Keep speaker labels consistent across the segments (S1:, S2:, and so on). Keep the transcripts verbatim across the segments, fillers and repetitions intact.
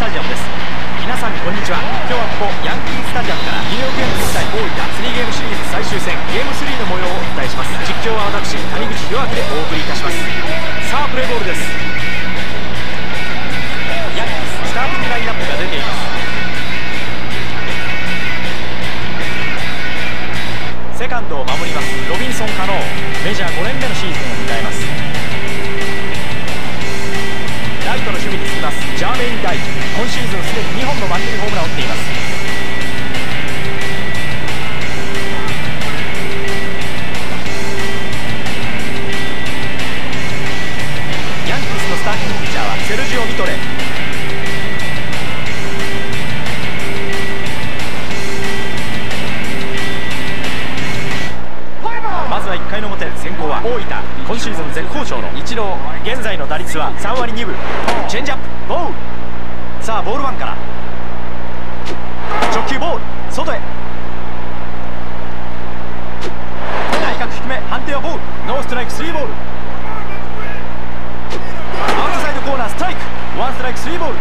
S1: タジアムです。皆さんこんにちは。今日はここヤンキースタジアムからニューヨークヤンキース対大分スリーゲームシリーズ最終戦ゲームスリーの模様をお伝えします。実況は私谷口博明でお送りいたします。さあプレーボールです。ヤンキーススターティングラインナップが出ています。セカンドを守りますロビンソン・カノー、メジャーごねんめのシーズンを迎えます。ライトの守備につきますジャーメイン・ダイ、今シーズンすでににほんの満塁ホームランを打っています。ヤンキースのスターティングピッチャーはセルジオ・ミトレ。まずはいっかいの表、先行は大分、今シーズン絶好調のイチロー、現在の打率はさんわりにぶ。チェンジアップボール。さあボールワンから直球ボール、外へ内角低め、判定はボール、ノーストライクスリーボール。アウトサイドコーナーストライク、ワンストライクスリーボール。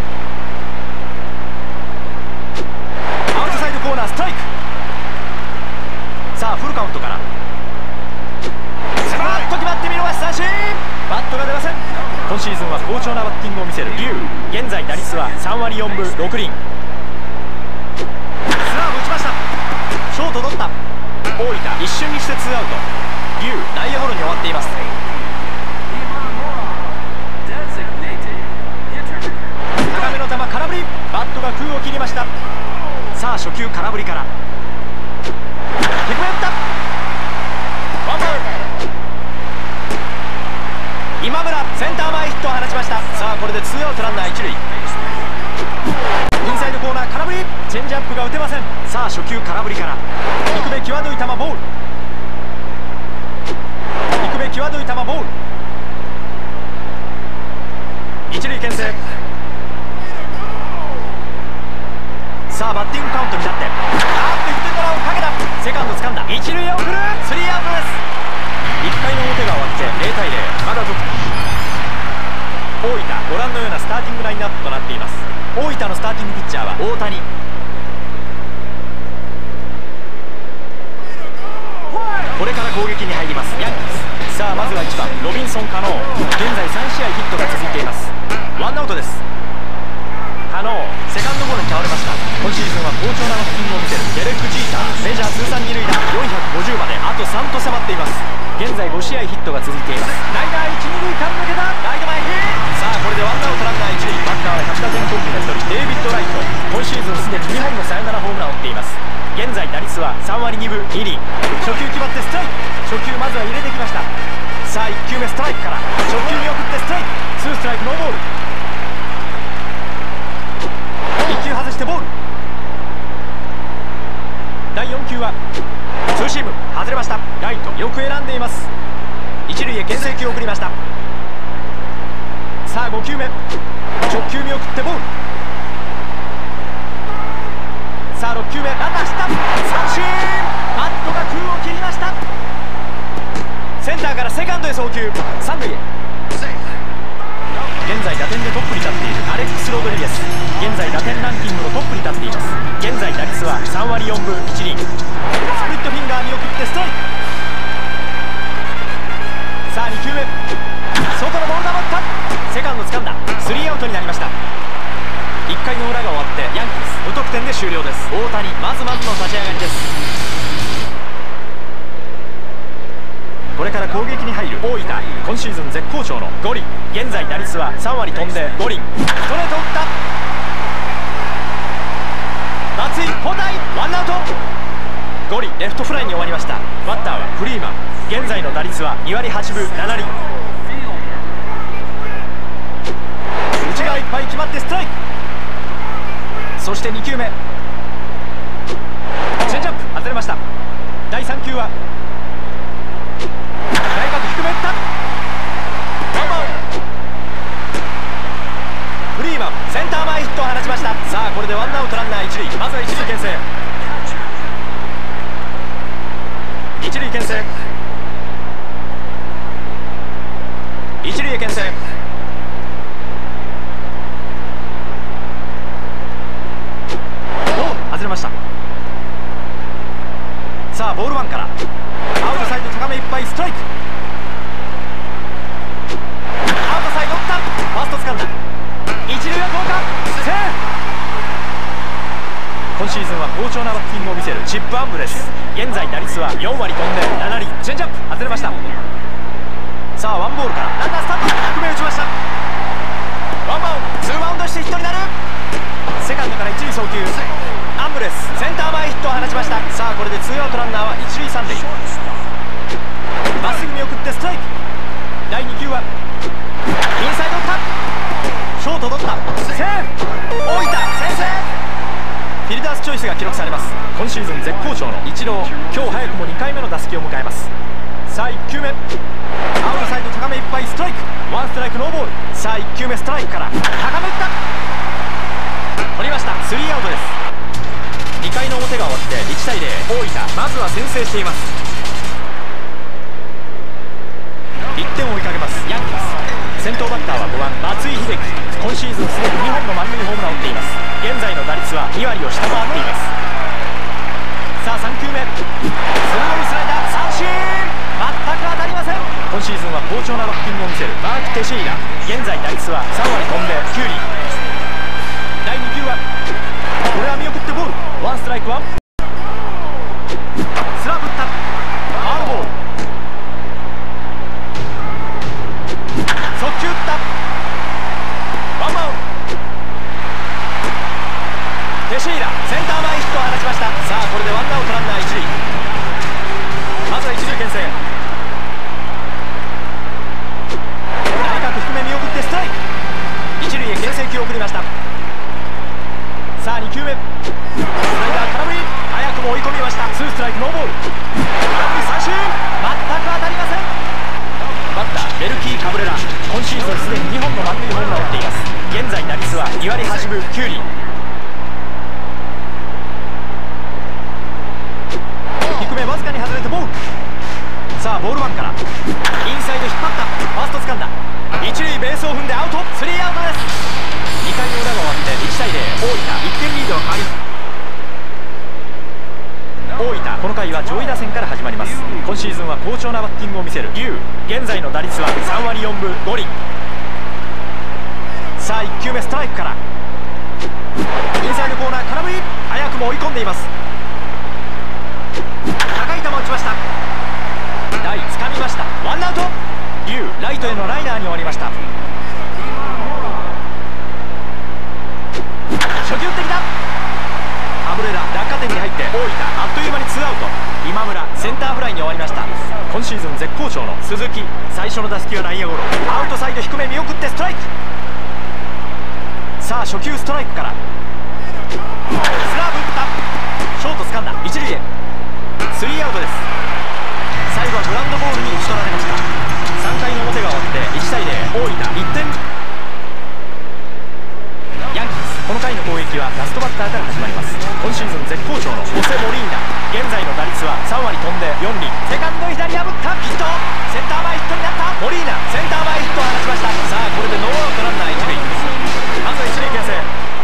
S1: アウトサイドコーナーストライク。さあフルカウントからスパッと決まって見逃し三振。バットが出ません。今シーズンは好調なバッティングを見せる龍、現在打率はさんわりよんぶろくりん。スラーブ打ちました。ショート取った。大分一瞬にしてツーアウト。龍内野ゴロに終わっています。高めの球空振り、バットが空を切りました。さあ初球空振りから低め打った。ワンボール。今村センター前ヒットを放ちました。さあこれでツーアウトランナー一塁。インサイドコーナー空振り、チェンジアップが打てません。さあ初球空振りから低め際どい球ボール、低め際どい球ボール。一塁牽制。さあバッティングカウントになって、あーっといってんのランをかけた。セカンド掴んだ、一塁へ送る、スリーアウトです。いっかいの表が終わってゼロたいゼロ、まだ続く。大分ご覧のようなスターティングラインナップとなっています。大分のスターティングピッチャーは大谷。これから攻撃に入りますヤンキース。さあまずはいちばんロビンソン・カノー、現在さんしあいヒットが続いています。ワンアウトです。カノーセカンドゴロに倒れました。今シーズンは好調なバッティングを見せるデレック・ジーター、メジャー通算二塁打よんひゃくごじゅうまであとさんと迫っています。現在ごしあいヒットが続いています。ライナーいち、にるい間抜けた、ライト前ヒット。さあこれでワンアウトランナー一塁、バッターはひゃくだてんコンビのひとりデイビッド・ライト、今シーズンすでににほんのサヨナラホームランを打っています。現在打率はさんわりにぶにりん。初球決まってストライク、初球まずは入れてきました。さあいっきゅうめストライクから初球見送ってストライク、ツーストライクノーボール。いっきゅう外してボール。だいよんきゅうはツーシーム外れました。ライトよく選んでいます。一塁へ牽制球を送りました。さあごきゅうめ直球見送ってボール。さあろっきゅうめランナー走った、三振。バットが空を切りました。センターからセカンドへ送球、三塁へ。現在打点でトップに立っているアレックス・ロドリゲス、現在打点ランキングのトップに立っています。現在打率はさんわりよんぶいちりん。スプリットフィンガー見送ってストライク。さあにきゅうめ外のボール球打った、セカンド掴んだ、スリーアウトになりました。いっかいの裏が終わってヤンキース無得点で終了です。大谷まずまずの立ち上がりです。これから攻撃に入る大分、今シーズン絶好調のゴリ、現在打率はさんわり飛んでごりん。ストレート打った、松井交代、ワンアウト。ゴリレフトフライに終わりました。バッターはフリーマン、現在の打率はにわりはちぶななりん。内側いっぱい決まってストライク。そしてにきゅうめチェンジアップ外れました。だいさんきゅうは内角低め打った、ワンバウンド。フリーマンセンター前ヒットを放ちました。さあこれでワンアウトランナー一塁、まずは一塁牽制。一塁牽制、一塁へ牽制。 シーズンは好調なバッティングを見せるチップアンブレス。現在打率はよんわり飛んでななり。チェンジアップ外れました。さあワンボールからランナースタート。低め打ちました。ワンバウンドツーバウンドしてヒットになる。セカンドから一塁送球。アンブレスセンター前ヒットを放ちました。さあこれでツーアウトランナーは一塁三塁。まっすぐ見送ってストライク。だいに球はインサイド打った。ショート取った。セーフ。大分先制。フィルダースチョイスが記録されます。今シーズン絶好調のイチロー、今日早くもにかいめの打席を迎えます。さあいっ球目、アウトサイド高めいっぱいストライク。ワンストライクノーボール。さあいっ球目ストライクから高め打った。取りました。スリーアウトです。にかいの表が終わっていちたいゼロ。大分まずは先制しています。いってんを追いかけますヤンキース。先頭バッターはごばん松井秀喜。今シーズンすでににほんの満塁ホームランを打っています。現在の打率はにわりを下回っています。さあさん球目、鋭いスライダー三振。全く当たりません。今シーズンは好調なバッティングを見せるマーク・テシーラ。現在打率はさんわり飛んできゅうり。だいに球はこれは見送ってボール。ワンストライクワン。スラブ打った。ファウルボール。速球打った。ワンバウンド。テシーラセンター前ヒットを放ちました。さあこれでワンアウトランナー一塁。まずは一塁牽制。内角低め見送ってストライク。一塁へ牽制球を送りました。さあに球目、スライダー空振り。早くも追い込みました。ツーストライクノーボール。空振り三振。全く当たりません。バッターベルキー・カブレラ。今シーズンすでににほんの満塁ホームランを打っています。現在打率はにわりはちぶきゅうり。低めわずかに外れてボール。さあボールワンからインサイド引っ張った。ファースト掴んだ。一塁ベースを踏んでアウト。スリーアウトです。にかいの裏が終わっていちたいゼロ。大分いってんリードが変わり。大分この回は上位打線から始まります。今シーズンは好調なバッティングを見せる龍。現在の打率はさんわりよんぶごり。さあいっ球目ストライクからインサイドコーナー空振り。早くも追い込んでいます。高い球打ちました。台掴みました。ワンアウト。龍ライトへのライナーに終わりました。初球打ってきた。カブレラ落下点に入って大分あっという間にツーアウト。今村センターフライに終わりました。今シーズン絶好調の鈴木、最初の打席は内野ゴロ。アウトサイド低め見送ってストライク。さあ初球ストライクからスラーブ打った。ショート掴んだ。一塁へスリーアウトです。最後はグラウンドボールに打ち取られました。さんかいの表が終わっていちたいゼロ。大分いってん。ヤンキースこの回の攻撃はラストバッターから始まります。今シーズン絶好調のホセ・モリーナ。現在の打率はさんわり飛んでよんり。セカンド左破ったヒット。センター前ヒットになった。モリーナセンター前ヒットを放ちました。さあこれでノーアウトランナー一塁。まずは一塁牽制。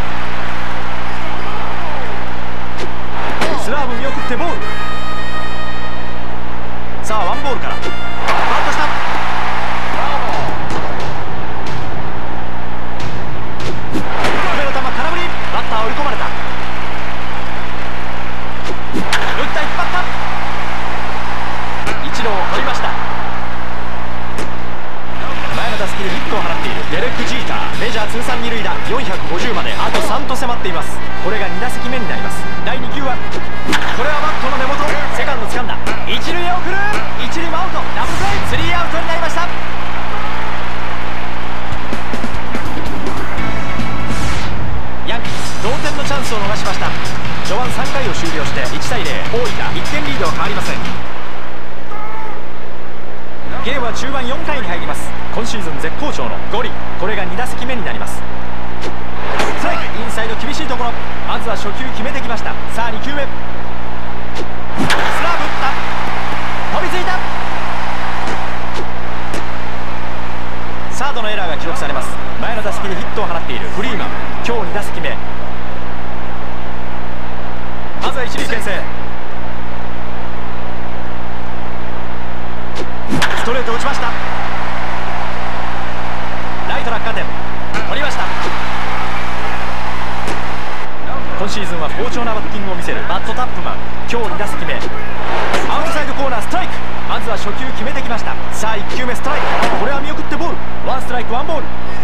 S1: スラーブ見送ってボール。さあワンボールからバットした。低めの球空振り。バッター追い込まれた。打った引っ張った。一郎取りました。前の打席でヒットを放っているデレック・ジーター。メジャー通算二塁打よんひゃくごじゅうまであとさんと迫っています。これがに打席目になります。だいに球はこれはバットの根元。セカンド掴んだ。一塁へ送る。一塁もアウト。ダブルプレー。スリーアウトになりました。ヤンキース同点のチャンスを逃しました。序盤さんかいを終了していちたいゼロ。大分いってんリードは変わりません。ゲームは中盤よんかいに入ります。今シーズン絶好調のゴリ。これがに打席目になります。ストライクインサイド厳しいところ。まずは初球決めてきました。さあに球目スラーブ打った。飛びついた。サードのエラーが記録されます。前の打席でヒットを放っているフリーマン。今日に打席目。まずは一塁牽制。ストレート打ちました。ライト落下点取りました。今シシーズンは好調なバッティングを見せるバットタップマン。今日に打席目、アウトサイドコーナーストライク。まずは初球決めてきました。さあいっきゅうめストライク、これは見送ってボール。ワンストライクワンボール。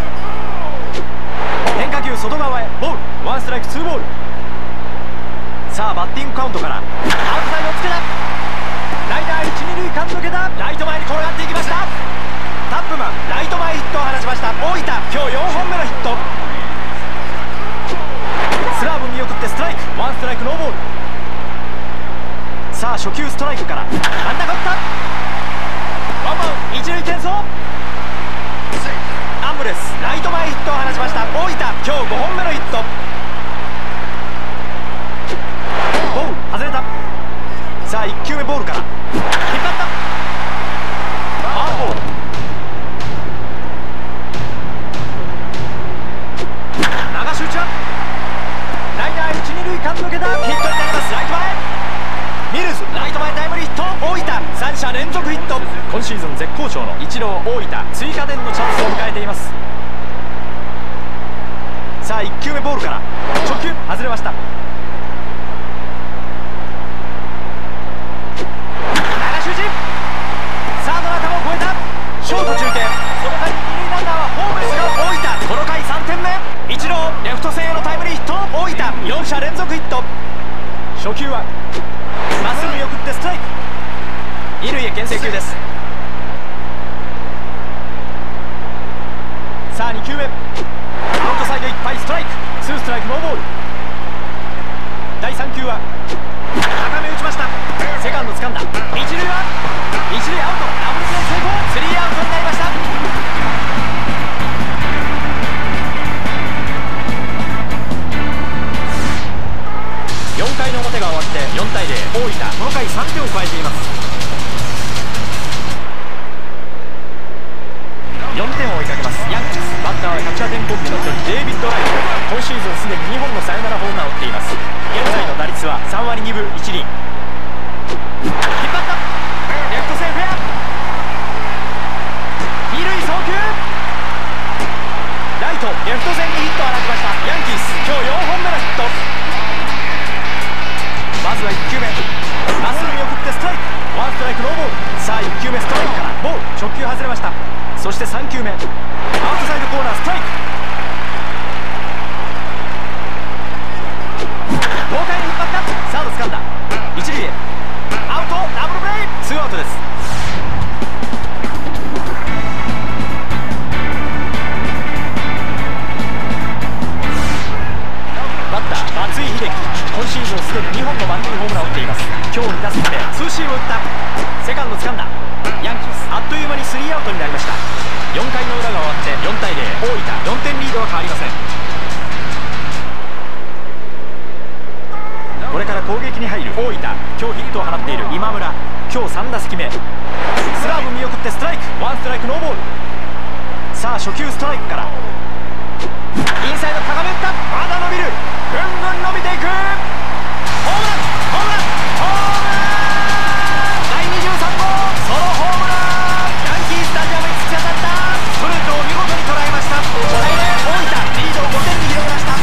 S1: 変化球外側へボール。ワンストライクツーボール。さあバッティングカウントからアウトサイドをつけた。ライナーいちに塁間抜けた。ライト前に転がっていきました。タップマンライト前ヒットを放ちました。大分今日よんほんめのヒット。スラーブ見送ってストライク。ワンストライクノーボール。さあ初球ストライクから真ん中打った。ワンバウンド一塁転送。アンブレスライト前ヒットを放ちました。大分今日ごほんめのヒット。ボール外れた。さあいっきゅうめボールから引っ張ったファウルボール。流し打ちはライナーいちに塁間抜けた。ヒットになります。ライト前ミルズライト前タイムリーヒット。大分さん者連続ヒット。今シーズン絶好調のイチロー。大分追加点のチャンスを迎えています。さあいっきゅうめボールから直球外れました。流し打ちサードの頭を越えた。ショート中継、その間に二塁ランナーはホームですが大分この回さんてんめ。イチローレフト線へのタイムリーヒット。大分よん者連続ヒット。初球はまっすぐ見送ってストライク。二塁へ牽制球です。さあにきゅうめアウトサイドいっぱいストライク。ツーストライクノーボール。だいさん球は高め打ちました。セカンド掴んだ。一塁は一塁アウト。ダブルプレー成功。スリーアウトになりました。よんかいの表が終わってよんたいゼロ。大分この回さんてんを加えています。よんてんを追いかけますヤンキース。バッターはキャッチャー転向機の一人デイビッド・ライト。今シーズンすでににほんのサヨナラホームランを打っています。現在の打率はさんわりにぶいちりん。引っ張ったレフト線フェア。二塁送球ライトレフト線にヒットを放ちました。ヤンキース今日よんほんめのヒット。まずはいっきゅうめまっすぐ見送ってストライク。ワンストライクノーボール。さあいっきゅうめストライクからボール。直球外れました。そしてさんきゅうめアウトサイドコーナーストライク。豪快に引っ張った。サード掴んだ。一塁へアウト。ダブルプレーツーアウトです。バッター松井秀喜。今シーズンすでににほんの満塁ホームランを打っています。今日に打席目ツーシーム打った。セカンド掴んだ。ヤンキースあっという間にスリーアウトになりました。よんかいの裏が終わってよんたいゼロ。大分よんてんリードは変わりません。これから攻撃に入る大分。今日ヒットを放っている今村。今日さん打席目スラーブ見送ってストライク。ワンストライクノーボール。さあ初球ストライクからインサイド高め打った。まだ伸びる。ぐんぐん伸びていく。ホームランホームランホームランだいにじゅうさんごうソロホームラン。ヤンキースタジアムに突き当たった。ストレートを見事に捉えました。ごたいゼロ。大分リードをごてんに広げました。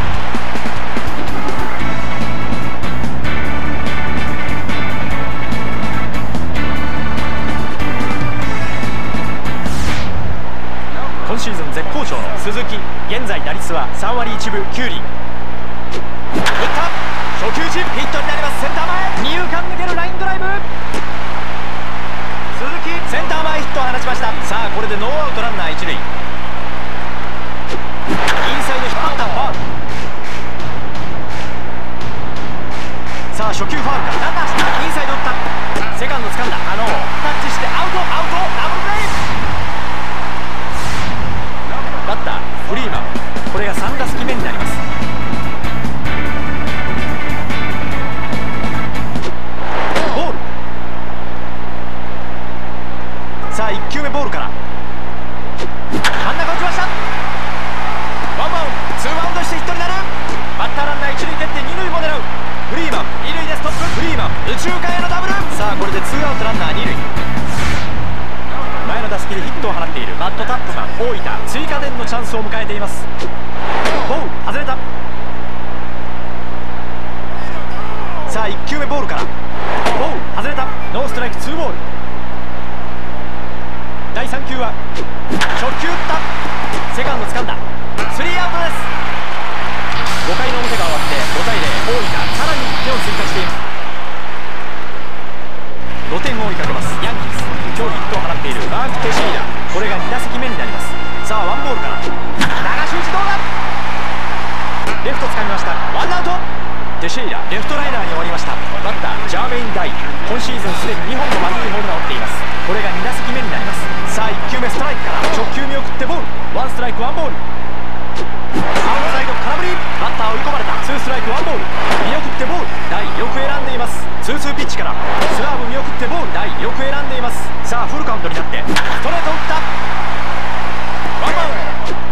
S1: 今シーズン絶好調の鈴木。現在打率はさんわりいちぶきゅうりん。打った初球打ちヒットになります。センター前二遊間抜けるラインドライブ。鈴木センター前ヒットを放ちました。さあこれでノーアウトランナー一塁。インサイド引っ張ったファウル。さあ初球ファウルからランナーした。インサイド打った。セカンド掴んだ。あのタッチしてアウトアウトダブルプレー。バッターフリーマン。これがさん打席目になります。ボール。さあいっきゅうめボールから真ん中打ちました。ワンバウンドツーバウンドしてヒットになる。バッターランナー一塁蹴って二塁も狙う。フリーマン二塁でストップ。フリーマン右中間へのダブル。さあこれでツーアウトランナー二塁。前の打席でヒットを放っているバットタップマン。大分追加点のチャンスを迎えています。ボール外れた。 マーク・テシーラ、これがに打席目になります。さあワンボールから流し打ちどうだ。レフト掴みました。ワンアウト。テシーラレフトライナーに終わりました。バッタージャーメイン・ダイ、今シーズンすでににほんの満塁ホームランを打っています。これがに打席目になります。さあいっ球目ストライクから直球見送ってボール、ワンストライクワンボール。アウトサイド空振り、バッター追い込まれた。ツーストライクワンボール、見送ってボール。ダイよく選んでいます。ツーツーピッチからスラーブ見送ってボール。ダイよく選んでいます。さあフルカウントになってストレート打った。ワンバウンド、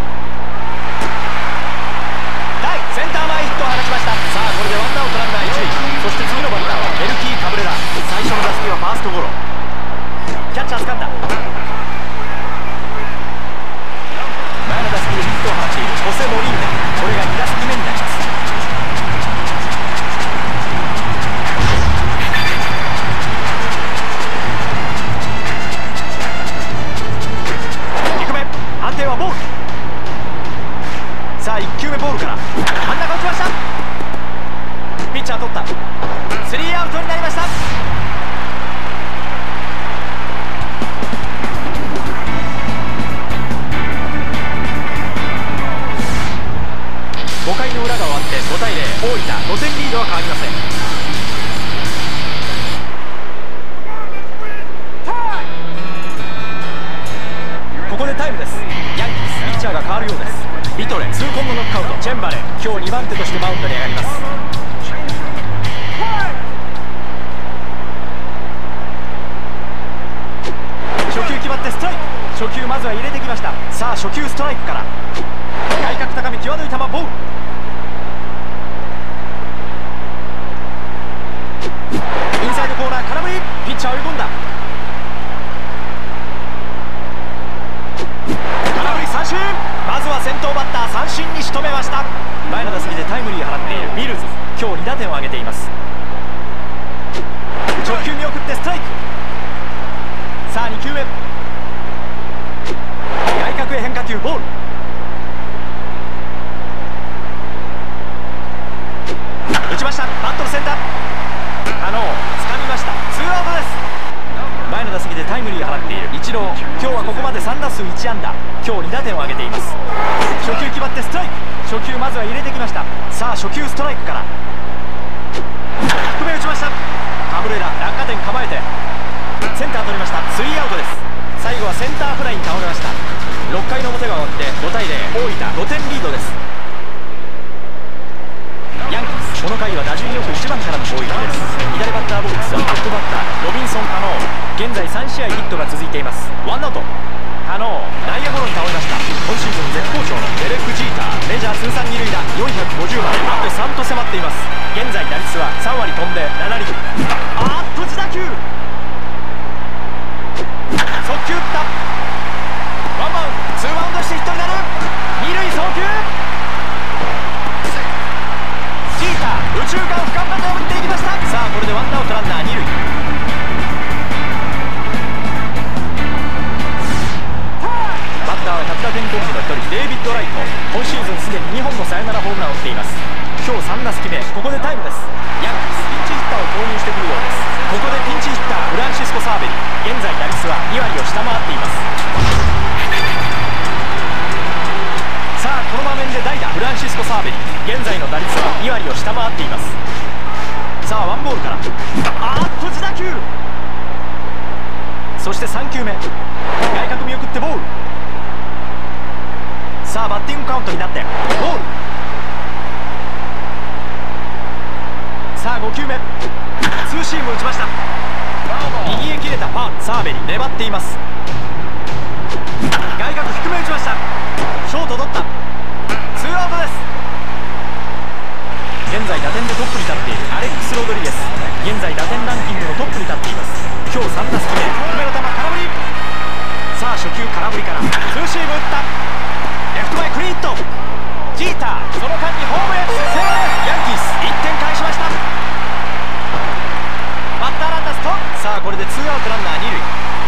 S1: ダイセンター前ヒットを放ちました。さあこれでワンアウトランナー一塁。そして次のバッターはメルキー・カブレラ。最初の打席はファーストゴロ、キャッチャー掴んだ。前の打席でヒットを放っているホセ・モリーナ、これがに打席目になります。に球目判定はボール。さあいっ球目ボールから真ん中打ちました。ピッチャー取った。スリーアウトになりました。ごかいの裏が終わってごたいゼロ、大分ごてんリードは変わりません。ここでタイムです。ヤンキースピッチャーが変わるようです。ビトレ痛恨のノックアウト。チェンバレン今日にばん手としてマウンドに上がります。初球決まってストライク。初球まずは入れてきました。さあ初球ストライクから外角高め際どい球ボール。インサイドコーナー空振り、ピッチャー追い込んだ。空振り三振。まずは先頭バッター三振に仕留めました。前の打席でタイムリーを放っているミルズ、今日に打点を挙げています。直球見送ってストライク。さあに球目、外角へ変化球ボール。打ちました。バットのセンター可能掴みました。ツーアウトです。前の打席でタイムリーを放っているイチロー、今日はここまでさん打数いち安打、今日に打点を挙げています。初球決まってストライク。初球まずは入れてきました。さあ初球ストライクから低め打ちました。カブレラ落下点構えてセンター取りました。スリーアウトです。最後はセンターフライに倒れました。ろっかいの表が終わってごたいゼロ、大分ごてんリードです。ヤンキースこの回は打順よくいちばんからの攻撃です。左バッターボックスはトップバッターロビンソン・カノー、現在さん試合ヒットが続いています。ワンアウト。カノー内野ゴロに倒れました。今シーズン絶好調のデレック・ジーター、メジャー通算二塁打よんひゃくごじゅうまであとさんと迫っています。現在打率はさんわり飛んでななりぶ。あーっと自打球、速球打った。ワンバウンド、ツーバウンドしてヒットになる。二塁送球、ジーター右中間深々と破っていきました。さあこれでワンアウトランナー二塁。バッターはひゃく打点コンビの一人デイビッド・ライト、今シーズンすでににほんのサヨナラホームランを打っています。今日さん打席目、ここでタイムです。ヤンキースピンチヒッターを投入してくるようです。ここでピンチヒッターフランシスコ・サーベリ、現在打率はにわりを下回っています。さあこの場面で代打フランシスコ・サーベリ、現在の打率はにわりを下回っています。さあワンボールからあーっと自打球、そしてさん球目外角見送ってボール。さあバッティングカウントになってボール。さあご球目ツーシーム打ちました。右へ切れたファウル。サーベリ粘っています。外角低め打ちました。ショート取った。ツーアウトです。現在打点でトップに立っているアレックス・ロドリゲス、現在打点ランキングのトップに立っています。今日さん打席目、低めの球空振り。さあ初球空振りからツーシーム打った。レフト前クリーンヒット。ジーターその間にホームへセーフ。ヤンキースいってん返しました。バッターランナーストップ。さあこれでツーアウトランナー二塁。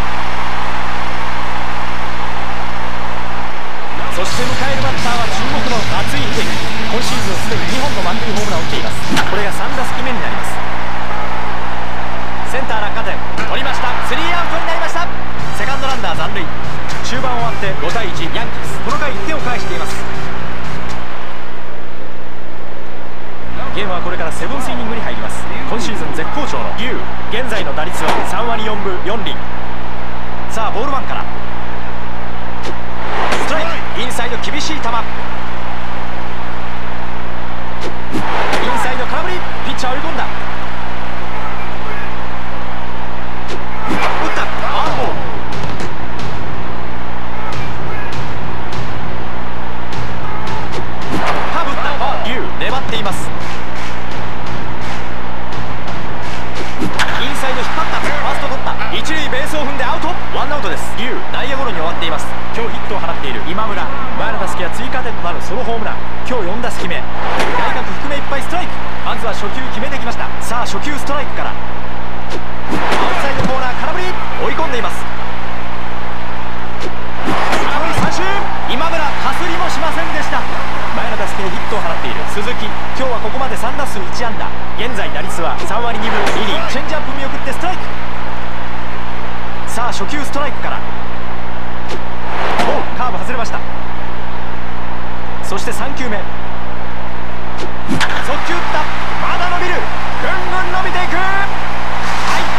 S1: そして迎えるバッターは注目の松井秀喜、今シーズンすでににほんの満塁ホームランを打っています。これがさん打席目になります。センター落下点取りました。スリーアウトになりました。セカンドランナー残満塁。中盤終わってごたいいち、ヤンキースこの回いってんを返しています。ゲームはこれからセブンスイニングに入ります。今シーズン絶好調の龍、現在の打率はさんわりよんぶよんりん。さあボールワンからストライク、インサイド厳しい球、インサイド空振り、ピッチャー追い込んだ、打った、ワンボール。カーブ打った、龍粘っています。インサイド引っ張った、ファースト取った、一塁ベースを踏んでアウト、ワンアウトです。龍内野ゴロに終わっています。今日ヒットを放っている今村、前の打席は追加点となるソロホームラン、今日よんだすきめ、外角低めいっぱいストライク、まずは初球決めてきました。さあ初球ストライクからアウトサイドコーナー空振り、追い込んでいます。空振り三振、今村かすりもしませんでした。前の打席でヒットを放っている鈴木、今日はここまでさんだすういちあんだ、現在打率はさんわりにぶにりん、チェンジアップ見送ってストライク。さあ初球ストライクからカーブ外れました。そしてさんきゅうめ速球打った、まだ伸びる、ぐんぐん伸びていく、入った、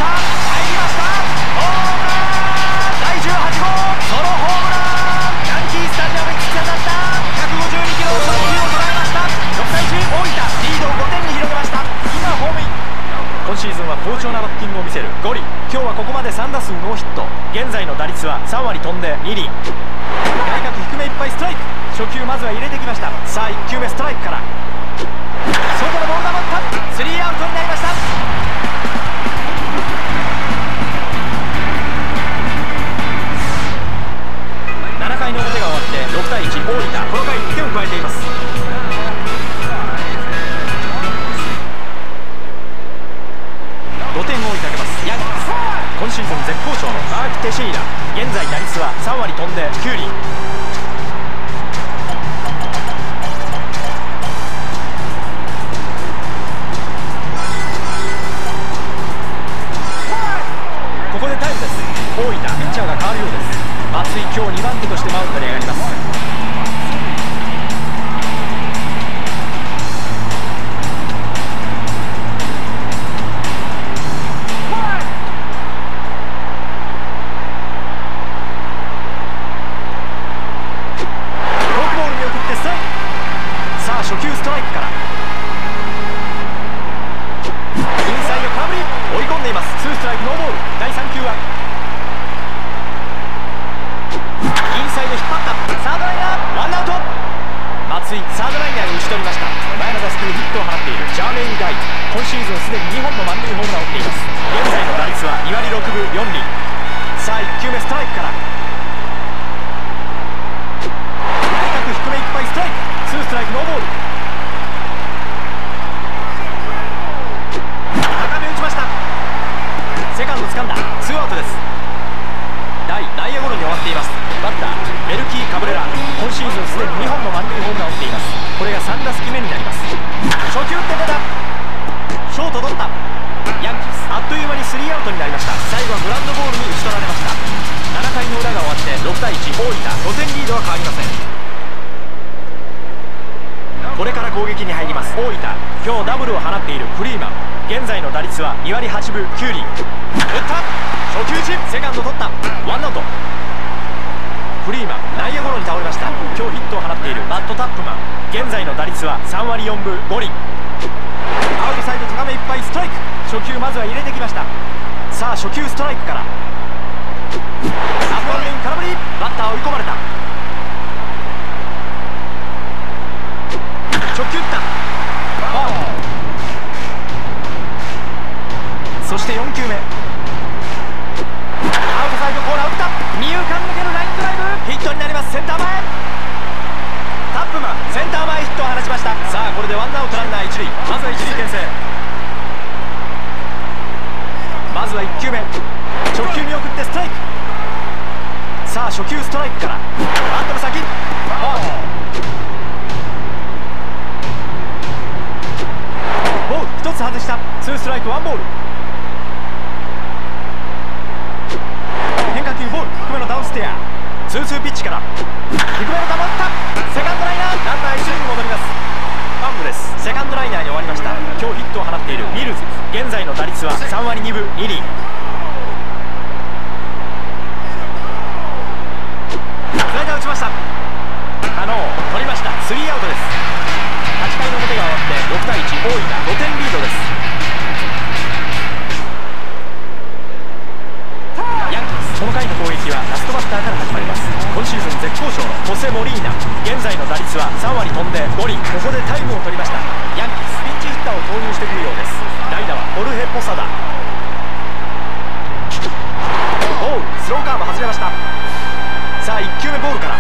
S1: 入りました、ホームラン、だいじゅうはちごうソロホームラン、ヤンキースタジアムに突き当たったひゃくごじゅうにキロの速球を捉えました。ろくたいいち、大分リードをごてんに広げました。今ホームイン。今シーズンは好調なバッティングを見せるゴリ、今日はここまでさんだすうノーヒット、現在の打率はさんわり飛んでにりん、外角低めいっぱいストライク、初球まずは入れてきました。さあいっきゅうめストライクから外のボールが待った、スリーアウトになりました。ななかいの表が終わってろくたいいち、大分この回いってんを加えています。ごてんを追いかけますヤンキース、今シーズン絶好調のマーク・テシーラ、現在打率はさんわり飛んできゅうりん。ここでタイムです。大分ピッチャーが変わるようです。松井今日にばんてとしてマウンドに上がります。今シーズンすでににほんの満塁ホームランを打っています。現在の打率はにわりろくぶよんりん。さあいっきゅうめストライクから外角低めいっぱいストライク、ツーストライクノーボール、高め打ちました。セカンド掴んだ、ツーアウトです。大内野ゴロに終わっています。バッターメルキー・カブレラ、今シーズンすでににほんの満塁ホームランを打っています。これがさんだすきめになります。初球打って出た、ショート取った、ヤンキースあっという間にスリーアウトになりました。最後はグラウンドボールに打ち取られました。ななかいの裏が終わってろくたいいち、大分ごてんリードは変わりません。これから攻撃に入ります大分、今日ダブルを放っているフリーマン、現在の打率はにわりはちぶきゅうりん。打った初球打ち、セカンド取った、ワンアウト。フリーマン内野ゴロに倒れました。今日ヒットを放っているマット・タップマン、現在の打率はさんわりよんぶごりん。アウトサイド高めいっぱいストライク、初球まずは入れてきました。さあ初球ストライクからアップアンレイン空振り、バッター追い込まれた、直球打った、ファウル。そしてよんきゅうめアウトサイドコーナー打った、二遊間抜けるラインドライブ、ヒットになります。センター前、タップマンセンター前ヒットを放ちました。さあこれでワンアウトランナー一塁、まずは一塁牽制。まずはいっきゅうめ直球見送ってストライク。さあ初球ストライクからバットの先、ファウル。ボールひとつ外した、ツーストライクワンボール。変化球ボール低めのダウンステア、 セカンドライナーに終わりました。今日ヒットを放っているミルズ、現在の打率はさんわりにぶにり。スライダー打ちました。可能取りました。スリーアウトです。はちかいの表が終わってろくたいいち、大分ごてんリードです。ヤンキース、この回の攻撃はラストバッターから始まります。今シーズン絶好調のホセ・モリーナ、現在の打率はさんわり飛んでごり。ここでタイムを取りました。ヤンキース、ピンチヒッターを投入してくるようです。代打はホルヘ・ポサダ。おう、スローカーブ外れました。さあいっきゅうめボールから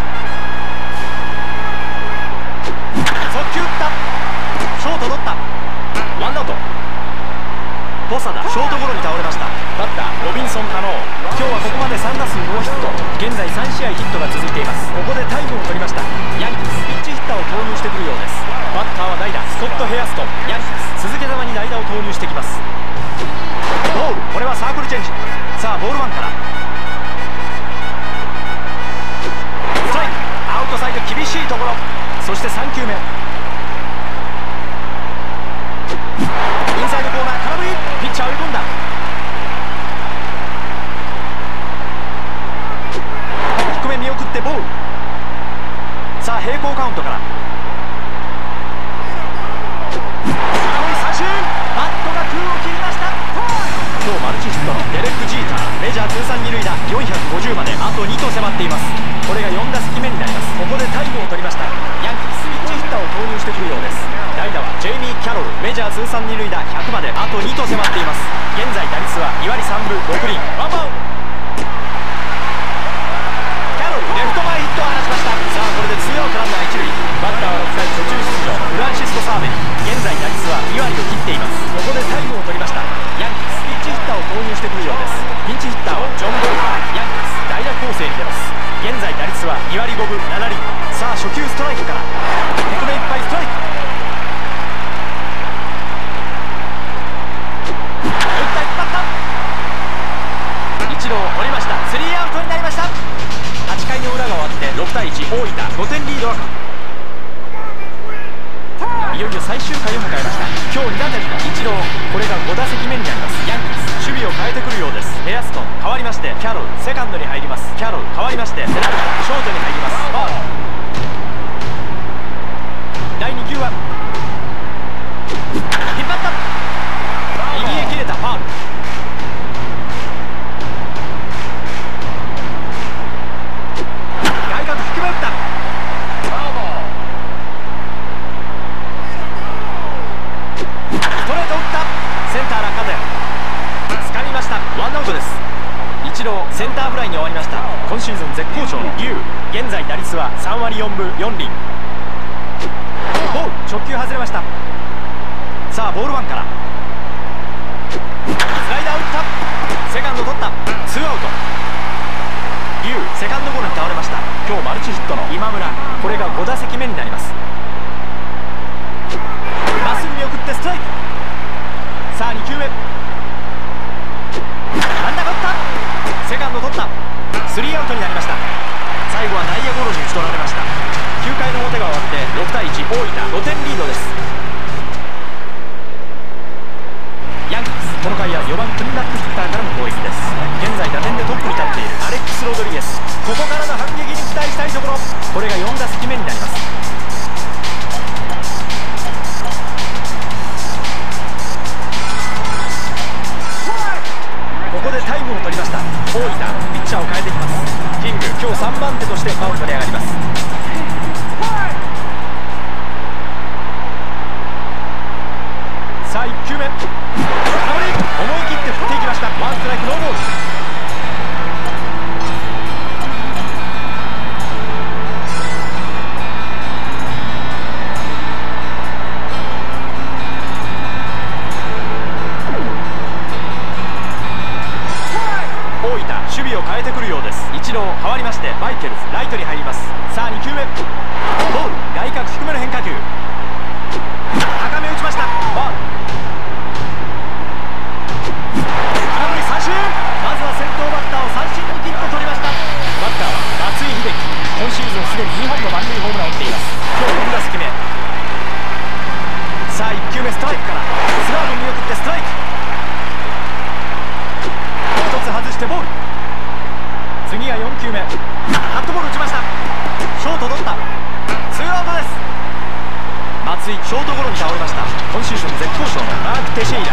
S1: 速球打った。ショート取った。ワンアウト。ポサダショートゴロに倒れました。バッターロビンソン・カノー、今日はここまでさんだすうノーヒット、現在さんしあいヒットが続いています。ここでタイムを取りました。ヤンキース、ピンチヒッターを投入してくるようです。バッターは代打スコット・ヘアストン。ヤンキース、続けざまに代打を投入してきます。ボール、これはサークルチェンジ。さあボールワンからストライク、アウトサイド厳しいところ、そしてさんきゅうめインサイドコーナー、空振り、ピッチャー追い込んだ。低め見送ってボール。さあ平行カウントから三振、バットが空を切りました。今日マルチヒットのデレック・ジーター、メジャー通算二塁打よんひゃくごじゅうまであとにと迫っています。これがよんだせきめになります。ここでタイムを取りました。ヤンキース、ピンチヒッターを投入してくるようです。代打はジェイミー・キャロル、メジャー通算二塁打ひゃくまであとにと迫っています。現在打率はにわりさんぶろくり。ワンバウンド、キャロルレフト前ヒットを放ちました。さあこれでツーアウトランナーいちるい。バッターはろっかい途中出場フランシスコ・サーベリ。現在打率はにわりを切っています。ここでタイムを取りました。ヤンキース、ピンチヒッターを投入してくるようです。ピンチヒッターはジョン・ボーカー。ヤンキース、代打攻勢に出ます。現在打率はにわりごぶななり。さあ初球ストライクから低めいっぱいストライク、打った引っ張った、一塁を取りました。スリーアウトになりました。はちかいの裏が終わってろくたいいち、大分ごてんリード。いよいよ最終回を迎えました。今日にだてんのイチロー、これがごだせきめになります。ヤンキース、守備を変えてくるようです。ヘアストン変わりましてキャロル、セカンドに入ります。キャロル変わりましてセナルショートに入ります。ファウル。だいにきゅうは引っ張った、右へ切れた。ファウル。外角低め打った。ストレート打った。センター落下点、掴みました。ワンアウトです。イチローセンターフライに終わりました。今シーズン絶好調のリュウ、現在打率はさんわりよんぶよんり。ボール、直球外れました。さあボールワンからスライダー打った。セカンド取った。ツーアウト。リュウセカンドゴロに倒れました。今日マルチヒットの今村、これがごだせきめになります。まっすぐ見送ってストライク。さあにきゅうめ、真ん中打った。セカンド取った。スリーアウトになりました。最後は内野ゴロに打ち取られました。きゅうかいの表が終わってろくたいいち、大分ごてんリードです。ヤンキース、この回はよばんクリーンナップヒッターからの攻撃です。現在打点でトップに立っているアレックス・ロドリゲス、ここからの反撃に期待したいところ。これがよんだせきめになります。ここでタイムを取りました。大分ピッチャーを変えてきます。キング今日さんばんてとしてマウンドに上がります。さあいっきゅうめ、空振り、思い切って振っていきました。ワンストライクノーボール。守備を変えてくるようです。一郎変わりましてマイケルズライトに入ります。さあにきゅうめ、ボール、外角低めの変化球、高め打ちました。ファウル。空振り三振、バトライクからスラーブ見送ってストライク。一つ外してボール。次がよんきゅうめ、カットボール打ちました。ショート取った。ツーアウトです。松井ショートゴロに倒れました。今シーズン絶好調のマーク・テシェイラ。